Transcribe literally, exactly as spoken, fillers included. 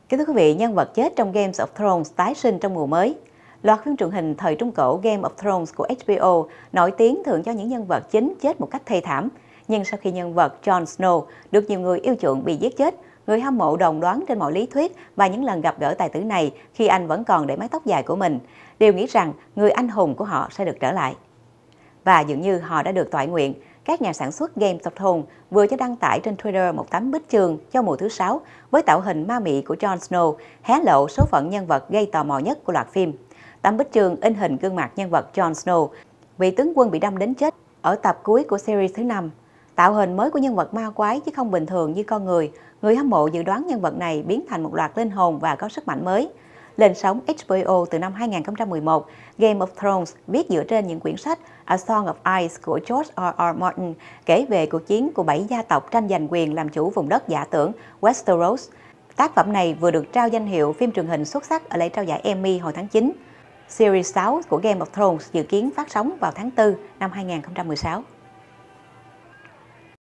Kính thưa quý vị, nhân vật chết trong Game of Thrones tái sinh trong mùa mới. Loạt phim truyền hình thời Trung Cổ Game of Thrones của H B O nổi tiếng thường cho những nhân vật chính chết một cách thê thảm. Nhưng sau khi nhân vật Jon Snow được nhiều người yêu chuộng bị giết chết, người hâm mộ đồn đoán trên mọi lý thuyết và những lần gặp gỡ tài tử này khi anh vẫn còn để mái tóc dài của mình, đều nghĩ rằng người anh hùng của họ sẽ được trở lại. Và dường như họ đã được toại nguyện. Các nhà sản xuất Game of Thrones vừa cho đăng tải trên Twitter một tấm bích chương cho mùa thứ sáu với tạo hình ma mị của Jon Snow, hé lộ số phận nhân vật gây tò mò nhất của loạt phim. Tấm bích chương in hình gương mặt nhân vật Jon Snow, vị tướng quân bị đâm đến chết ở tập cuối của series thứ năm. Tạo hình mới của nhân vật ma quái chứ không bình thường như con người, người hâm mộ dự đoán nhân vật này biến thành một loạt linh hồn và có sức mạnh mới. Lên sóng H B O từ năm hai nghìn không trăm mười một, Game of Thrones viết dựa trên những quyển sách A Song of Ice của George R R Martin kể về cuộc chiến của bảy gia tộc tranh giành quyền làm chủ vùng đất giả tưởng Westeros. Tác phẩm này vừa được trao danh hiệu phim truyền hình xuất sắc ở lễ trao giải Emmy hồi tháng chín. Series sáu của Game of Thrones dự kiến phát sóng vào tháng tư năm hai nghìn không trăm mười sáu.